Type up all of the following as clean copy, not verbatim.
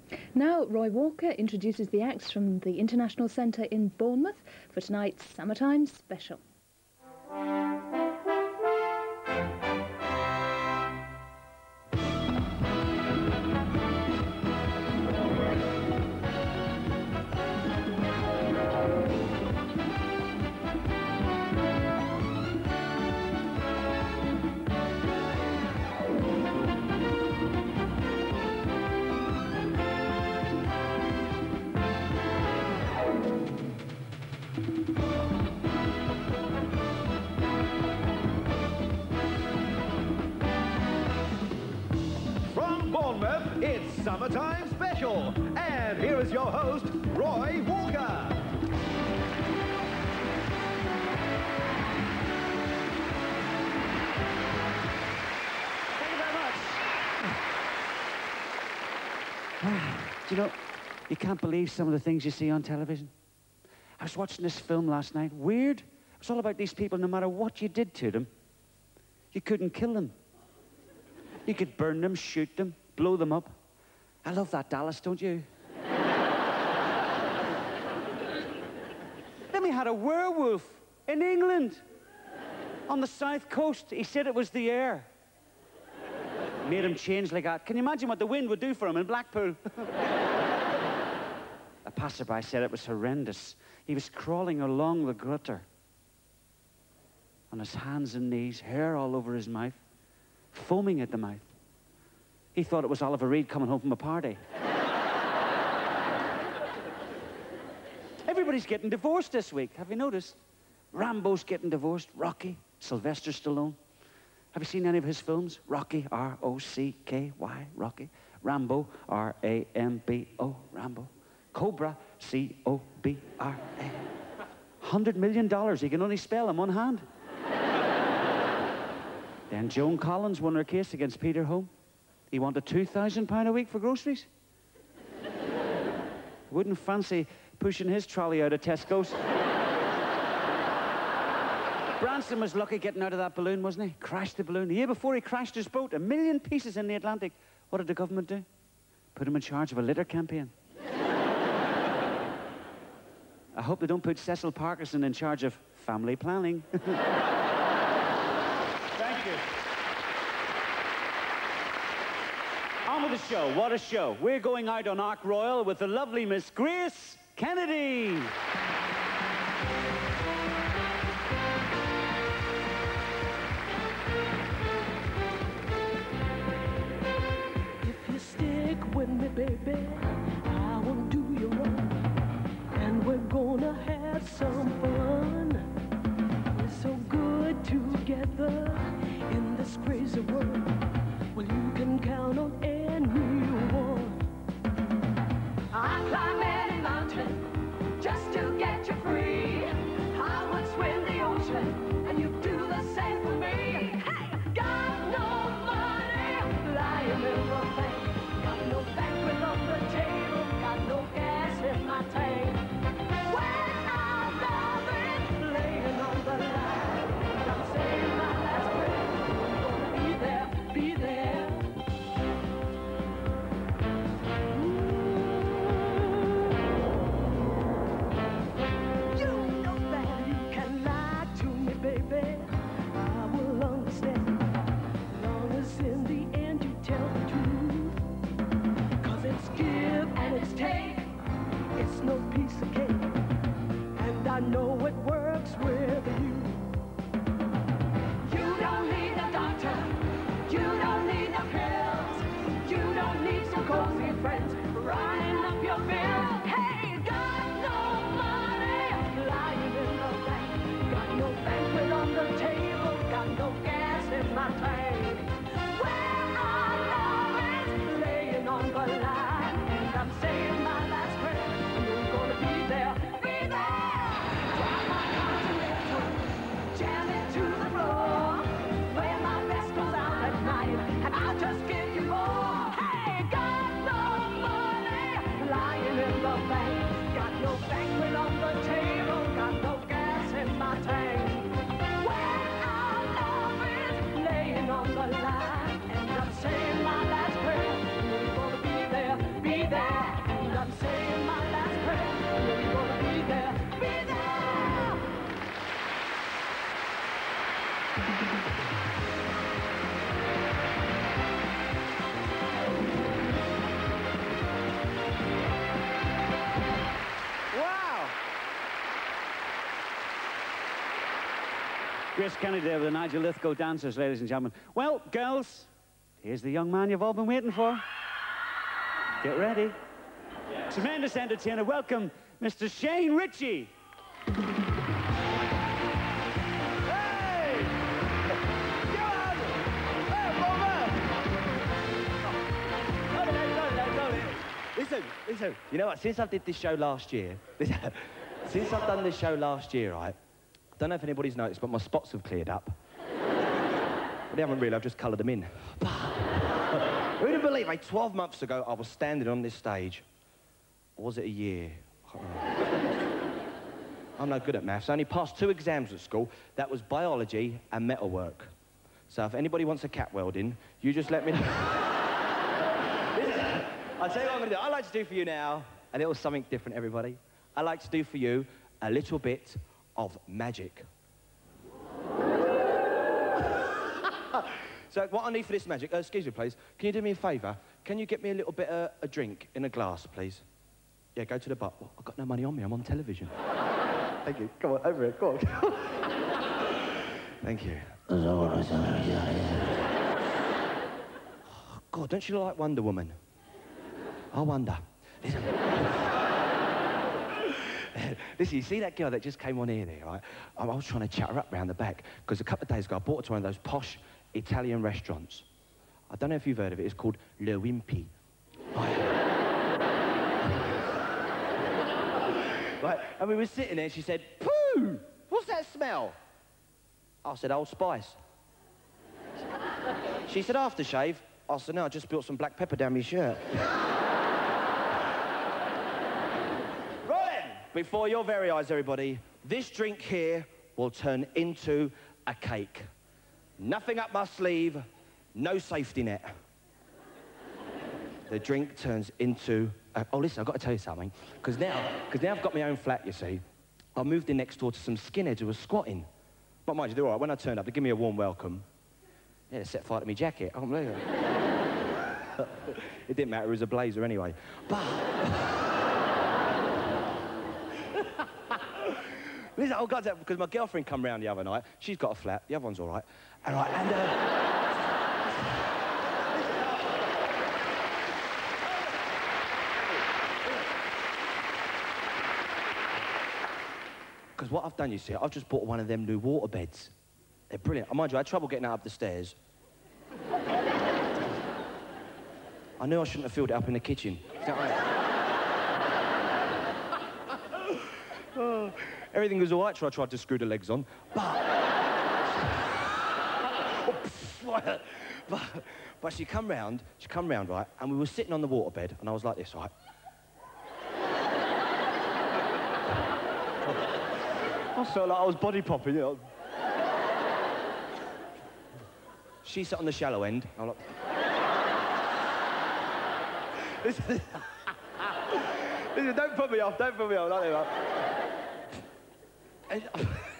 Now, Roy Walker introduces the acts from the International Centre in Bournemouth for tonight's Summertime Special. It's Summertime Special, and here is your host, Roy Walker. Thank you very much. Do you know, you can't believe some of the things you see on television. I was watching this film last night. Weird. It was all about these people, no matter what you did to them, you couldn't kill them. You could burn them, shoot them, blow them up. I love that, Dallas, don't you? Then we had a werewolf in England, on the south coast. He said it was the air. Made him change like that. Can you imagine what the wind would do for him in Blackpool? A passerby said it was horrendous. He was crawling along the gutter on his hands and knees, hair all over his mouth, foaming at the mouth. He thought it was Oliver Reed coming home from a party. Everybody's getting divorced this week. Have you noticed? Rambo's getting divorced. Rocky, Sylvester Stallone. Have you seen any of his films? Rocky, R-O-C-K-Y, Rocky. Rambo, R-A-M-B-O, Rambo. Cobra, C-O-B-R-A. $100 million he can only spell in one hand. Then Joan Collins won her case against Peter Home. He wanted £2,000 a week for groceries. Wouldn't fancy pushing his trolley out of Tesco's. Branson was lucky getting out of that balloon, wasn't he? Crashed the balloon. The year before he crashed his boat, 1 million pieces in the Atlantic. What did the government do? Put him in charge of a litter campaign. I hope they don't put Cecil Parkinson in charge of family planning. Thank you. On with the show. What a show. We're going out on Ark Royal with the lovely Miss Grace Kennedy. If you stick with me, baby, I won't do you wrong. And we're gonna have some fun. We're so good together in this crazy world. Well, you can count on anyone. I'd climb any mountain just to get you free. I would swim the ocean and you'd do the same for me. Hey, got no money lying in the bank. Got no banquet on the table. Got no gas in my tank. When I'm loving, laying on the line, I'm saying my last breath. I'm gonna be there, be there. Chris Kennedy there with the Nigel Lithgow dancers, ladies and gentlemen. Well, girls, here's the young man you've all been waiting for. Get ready. Tremendous entertainer. Welcome, Mr. Shane Ritchie. Listen, you know what, since I did this show last year, since I've done this show last year, right, I don't know if anybody's noticed, but my spots have cleared up. But they haven't really, I've just coloured them in. Who'd believe, mate, 12 months ago, I was standing on this stage. Or was it a year? I can't remember. I'm no good at maths. I only passed 2 exams at school. That was biology and metalwork. So if anybody wants a cat welding, you just let me know. I'll tell you what I'm going to do. I'd like to do for you now a little something different, everybody. I'd like to do for you a little bit of magic. So what I need for this magic, excuse me, please, can you do me a favour? Can you get me a little bit of a drink in a glass, please? Yeah, go to the bar. Well, I've got no money on me. I'm on television. Thank you. Come on, over here. Go on. Thank you. Oh, God, don't you like Wonder Woman? I wonder. Listen. Listen, you see that girl that just came on here there, right? I was trying to chat her up round the back, because a couple of days ago I brought her to one of those posh Italian restaurants. I don't know if you've heard of it. It's called Le Wimpy. Right. Right, and we were sitting there, and she said, "Pooh! What's that smell?" I said, "Old Spice." She said, "Aftershave?" I said, "No, I just spilled some black pepper down my shirt." Before your very eyes, everybody, this drink here will turn into a cake. Nothing up my sleeve, no safety net. The drink turns into... oh, listen, I've got to tell you something. Because now I've got my own flat, you see. I moved in next door to some skinheads who were squatting. But mind you, they're all right. When I turned up, they give me a warm welcome. Yeah, they set fire to my jacket. I can't believe it. It didn't matter, it was a blazer anyway. But... Listen, I've got that because my girlfriend come round the other night. She's got a flat. The other one's all right. And because what I've done, you see, I've just bought one of them new water beds. They're brilliant. Mind you, I had trouble getting out up the stairs. I knew I shouldn't have filled it up in the kitchen. Is that right? Oh. Everything was all right till I tried to screw the legs on, but she come round, right, and we were sitting on the waterbed, and I was like this, right? I felt like I was body popping, you know. She sat on the shallow end, and I'm like... Listen, don't put me off, not like and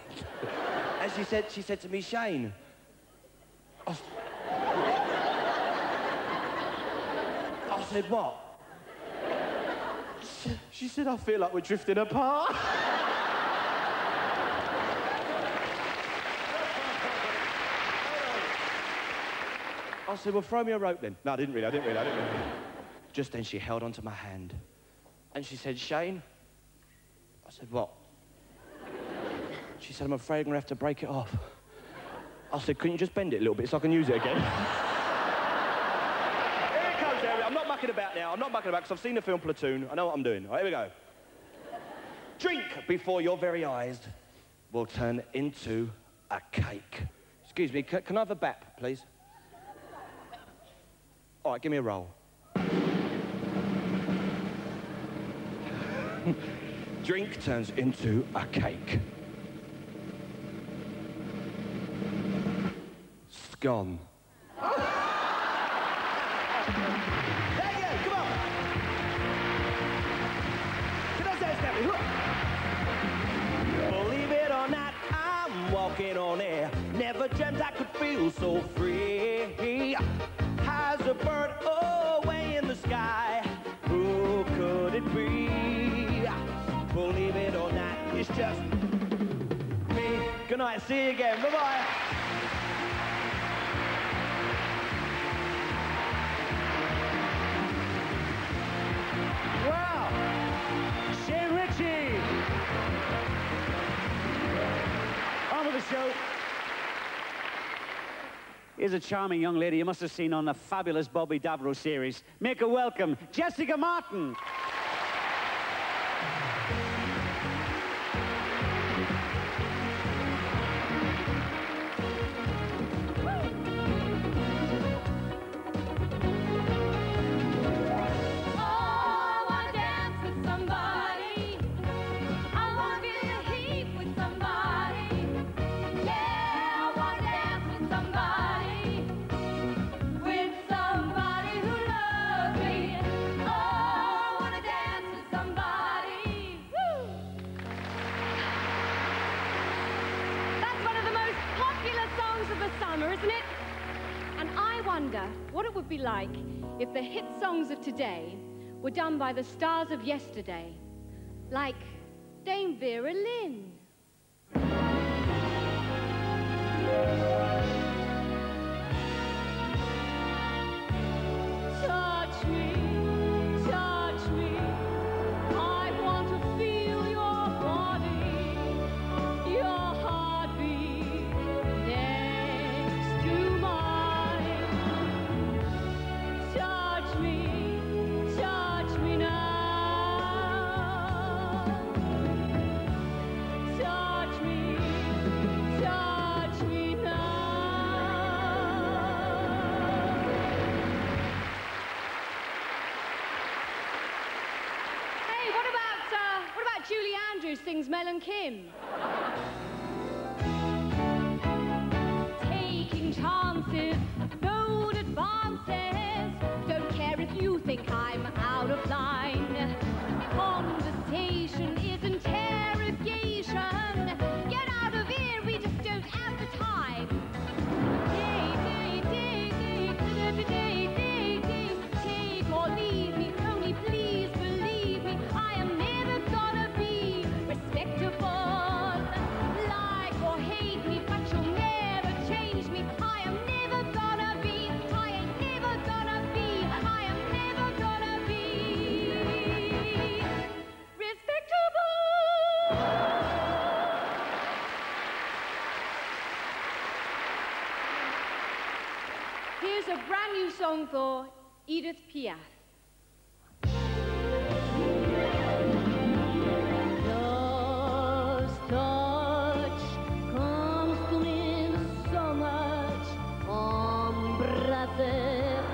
she said to me, "Shane." I said, "What?" She said, "I feel like we're drifting apart." I said, "Well, throw me a rope then." No, I didn't really. Just then she held onto my hand and she said, "Shane." I said, "What?" She said, "I'm afraid I'm going to have to break it off." I said, "Couldn't you just bend it a little bit so I can use it again?" Here it comes, Harry. I'm not mucking about now. Because I've seen the film Platoon. I know what I'm doing. All right, here we go. Drink before your very eyes will turn into a cake. Excuse me, can I have a bap, please? All right, give me a roll. Drink turns into a cake. Scone. There you go, come on. Can I say it, Stephanie? Believe it or not, I'm walking on air. Never dreamt I could feel so free. High as a bird away in the sky. Who could it be? Believe it or not, it's just me. Good night. night. See you again. Bye-bye. Wow! Shane Ritchie! On with the show. Here's a charming young lady you must have seen on the fabulous Bobby Davro series. Make her welcome, Jessica Martin. Isn't it? And I wonder what it would be like if the hit songs of today were done by the stars of yesterday, like Dame Vera Lynn. Touch me, I want to feel your body, your heartbeat next to mine. Touch me now. Touch me now. Hey, what about Julie Andrews sings Mel and Kim? Taking chances, bold advances. Don't care if you think I'm out of line. Conversation is interrogation. Get out of here, we just don't have the time. Take or leave me, only please believe me. I am never gonna be respectable. Like or hate me, but you'll never change me. I am never gonna be, I ain't never gonna be, I am never gonna be respectable. Here's a brand new song for Edith Piaf. Love's touch comes to me so much. Embrace,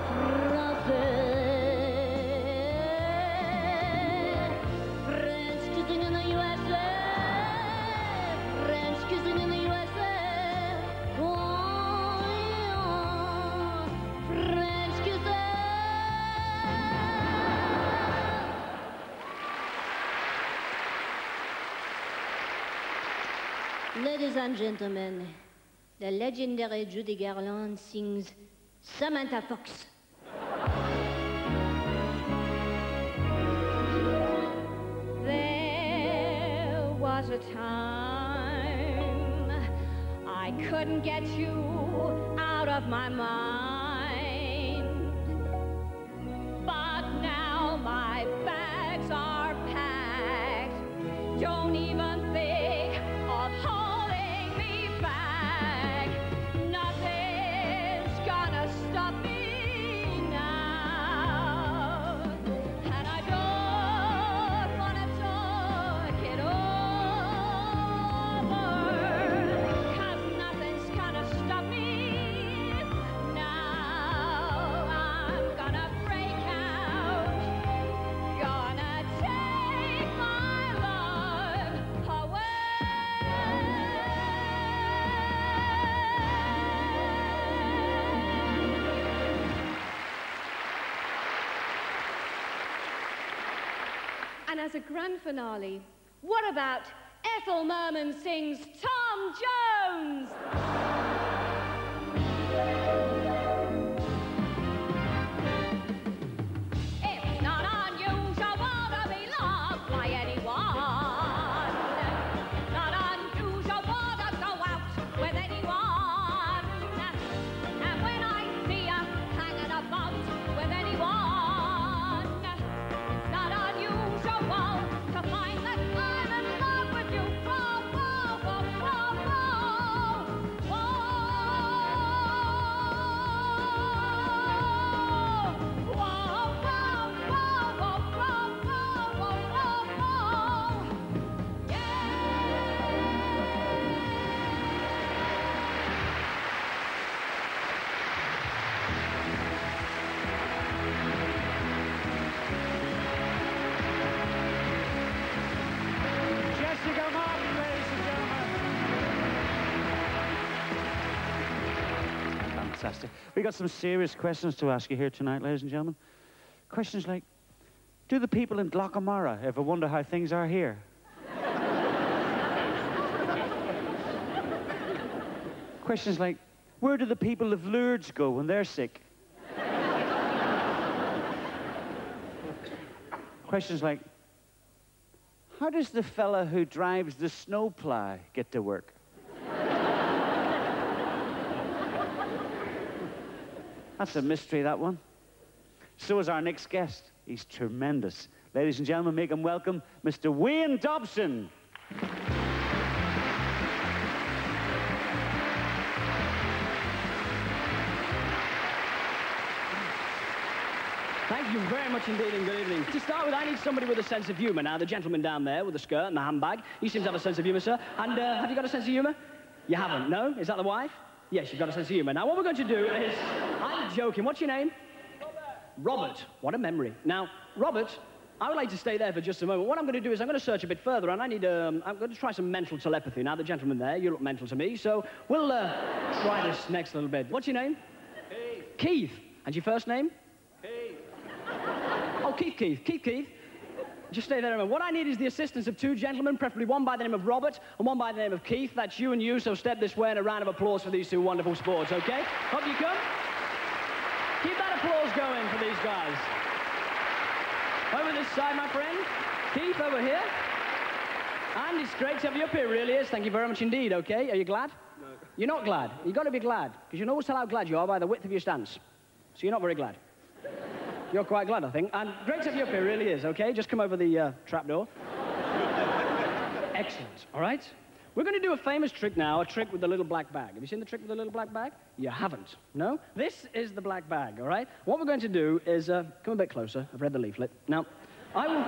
French kissing in the USA. French kissing in the USA. Oh, French kissing. Ladies and gentlemen, the legendary Judy Garland sings Samantha Fox. There was a time I couldn't get you out of my mind, but now my bags are packed. Don't even think of holding me back. Nothing's gonna stop me now, and I don't wanna talk it over, 'cause nothing's gonna stop me now. I'm gonna break out, gonna take my love away. And as a grand finale, what about Ethel Merman sings Tom Jones? It's not unusual to be loved by anyone. Not unusual to go out fantastic. We got some serious questions to ask you here tonight, ladies and gentlemen. Questions like, do the people in Glockamara ever wonder how things are here? Questions like, where do the people of Lourdes go when they're sick? Questions like, how does the fella who drives the snowplow get to work? That's a mystery, that one. So is our next guest. He's tremendous. Ladies and gentlemen, make him welcome Mr. Wayne Dobson. Thank you very much indeed, and good evening. To start with, I need somebody with a sense of humour. Now, the gentleman down there with the skirt and the handbag, he seems to have a sense of humour, sir. And have you got a sense of humour? You haven't, no? Is that the wife? Yes, you've got a sense of humour. Now, what we're going to do is... I'm joking. What's your name? Robert. What a memory. Now, Robert, I would like to stay there for just a moment. What I'm going to do is I'm going to search a bit further, and I need... I'm going to try some mental telepathy. Now, the gentleman there, you look mental to me, so we'll try this next little bit. What's your name? Keith. Keith. And your first name? Keith. Oh, Keith. Just stay there a moment. What I need is the assistance of two gentlemen, preferably one by the name of Robert and one by the name of Keith. That's you and you, so step this way and a round of applause for these two wonderful sports, okay? Up you come. Keep that applause going for these guys. Over this side, my friend. Keith, over here. And it's great to have you up here, really is. Thank you very much indeed, okay? Are you glad? No. You're not glad? You've got to be glad, because you can always tell how glad you are by the width of your stance. So you're not very glad. You're quite glad, I think. And great to have you up here, really is, okay? Just come over the trapdoor. Excellent, all right? We're going to do a famous trick now, a trick with the little black bag. Have you seen the trick with the little black bag? You haven't, no? This is the black bag, all right? What we're going to do is, come a bit closer. I've read the leaflet. Now, I will...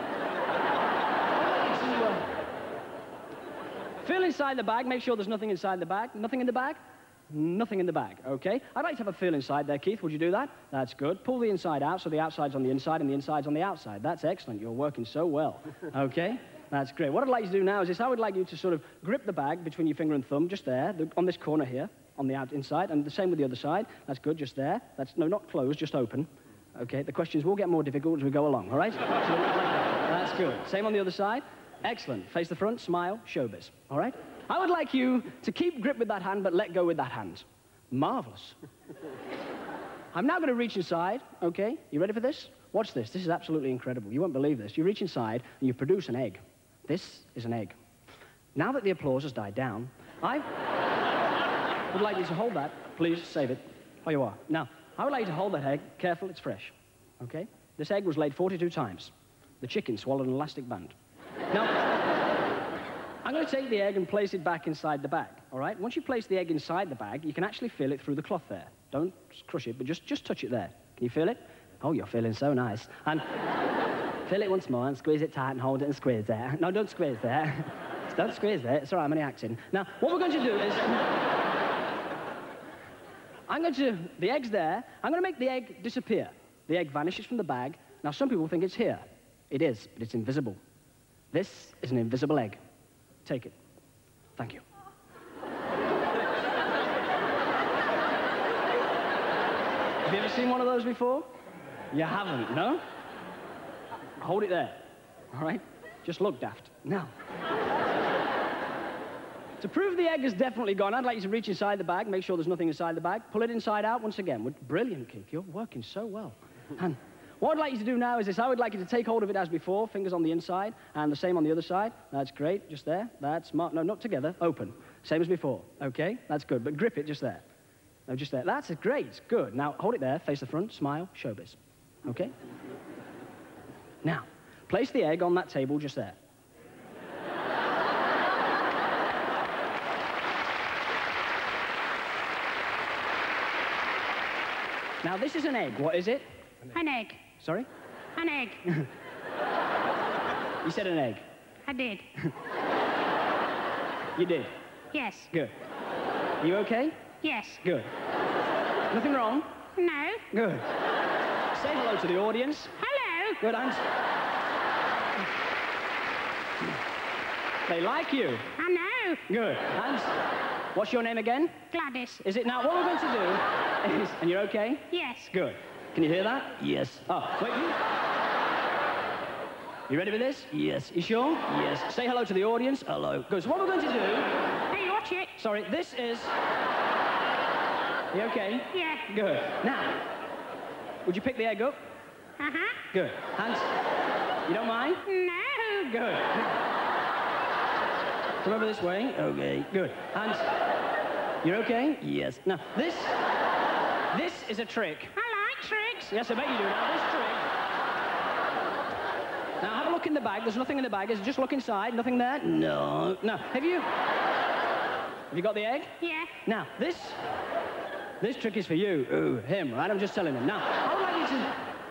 feel inside the bag, make sure there's nothing inside the bag. Nothing in the bag? Nothing in the bag, okay? I'd like to have a feel inside there, Keith. Would you do that? That's good. Pull the inside out so the outside's on the inside and the inside's on the outside. That's excellent. You're working so well, okay? That's great. What I'd like you to do now is this. I would like you to sort of grip the bag between your finger and thumb, just there, on this corner here, on the inside, and the same with the other side. That's good, just there. That's, no, not closed, just open. Okay, the questions will get more difficult as we go along, all right? So, like that. That's good. Same on the other side. Excellent. Face the front, smile, showbiz, all right? I would like you to keep grip with that hand, but let go with that hand. Marvelous. I'm now going to reach inside, okay? You ready for this? Watch this. This is absolutely incredible. You won't believe this. You reach inside, and you produce an egg. This is an egg. Now that the applause has died down, I would like you to hold that. Please, save it. Oh, you are. Now, I would like you to hold that egg. Careful, it's fresh, okay? This egg was laid 42 times. The chicken swallowed an elastic band. Now... I'm going to take the egg and place it back inside the bag, all right? Once you place the egg inside the bag, you can actually feel it through the cloth there. Don't crush it, but just touch it there. Can you feel it? Oh, you're feeling so nice. And feel it once more and squeeze it tight and hold it and squeeze there. No, don't squeeze there. Don't squeeze there. It's all right, I'm only acting. Now, what we're going to do is... the egg's there. I'm going to make the egg disappear. The egg vanishes from the bag. Now, some people think it's here. It is, but it's invisible. This is an invisible egg. Take it. Thank you. Have you ever seen one of those before? You haven't, no? Hold it there, all right? Just look daft. Now, to prove the egg is definitely gone, I'd like you to reach inside the bag, make sure there's nothing inside the bag, pull it inside out once again. Brilliant, Keith. You're working so well. And what I'd like you to do now is this. I would like you to take hold of it as before, fingers on the inside, and the same on the other side. That's great, just there. That's no, not together, open. Same as before, okay? That's good, but grip it just there. No, just there. That's great, good. Now, hold it there, face the front, smile, showbiz, okay? Now, place the egg on that table just there. Now, this is an egg. What is it? An egg. Sorry? An egg. You said an egg. I did. You did? Yes. Good. Are you okay? Yes. Good. Nothing wrong? No. Good. Say hello to the audience. Hello. Good, and... They like you. I know. Good. And what's your name again? Gladys. Is it now? What we're going to do... And you're okay? Yes. Good. Can you hear that? Yes. Oh, wait. You ready for this? Yes. You sure? Yes. Say hello to the audience. Hello. Good. So what we're going to do... Hey, watch it. Sorry, this is... You okay? Yeah. Good. Now, would you pick the egg up? Uh-huh. Good. Hands. You don't mind? No. Good. Come over this way. Okay. Good. Hands. You're okay? Yes. Now, this is a trick. I like tricks. Yes, I bet you do. Now, this trick... Now, have a look in the bag. There's nothing in the bag. Just look inside. Nothing there? No. No. Have you got the egg? Yeah. Now, this trick is for you. Ooh, him, right? I'm just telling him. Now, I would like you to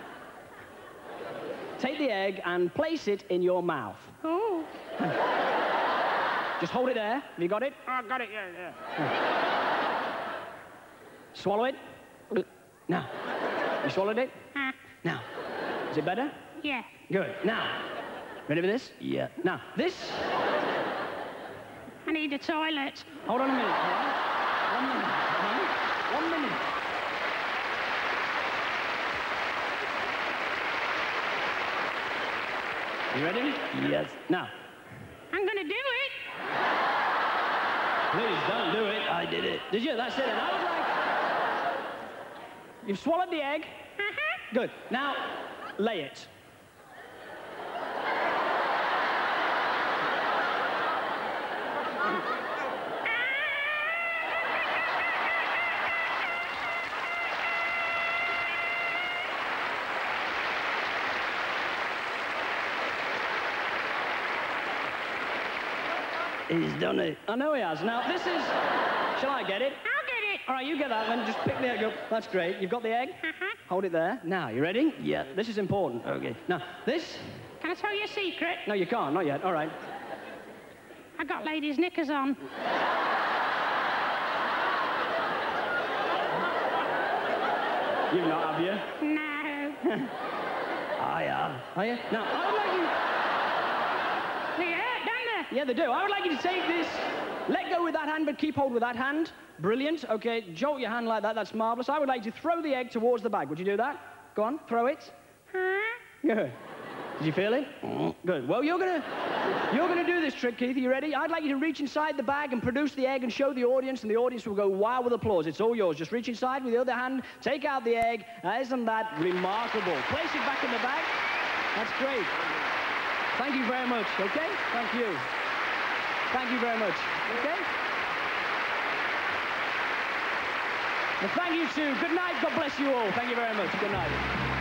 take the egg and place it in your mouth. Oh. Just hold it there. Have you got it? Oh, I got it, yeah. Swallow it. Now. You swallowed it? Now. Is it better? Yeah. Good. Now. Ready for this? Yeah. Now, this... I need a toilet. Hold on a minute, all right? 1 minute, all right? 1 minute. You ready? Yes. Now. I'm gonna do it. Please don't do it. I did it. Did you? That's it. And I would like... You've swallowed the egg. Good. Now, lay it. He's done it. I know he has. Now, this is... Shall I get it? I'll get it. All right, you get that, then just pick the egg up. That's great. You've got the egg? Hold it there. Now, you ready? Yeah. This is important. Okay. Now, this... Can I tell you a secret? No, you can't. Not yet. All right. I got ladies' knickers on. You've not, have you? No. I am. Are you? Now, I would like you... They hurt, don't they? Yeah, they do. I would like you to take this, let go with that hand, but keep hold with that hand. Brilliant. Okay, jolt your hand like that. That's marvellous. I would like you to throw the egg towards the bag. Would you do that? Go on, throw it. Good. Did you feel it? Good. Well, you're gonna do this trick, Keith. Are you ready? I'd like you to reach inside the bag and produce the egg and show the audience, and the audience will go wow with applause. It's all yours. Just reach inside with the other hand, take out the egg. Isn't that remarkable? Place it back in the bag. That's great. Thank you very much, okay? Thank you. Thank you very much, okay? Well, thank you, too. Good night. God bless you all. Thank you very much. Good night.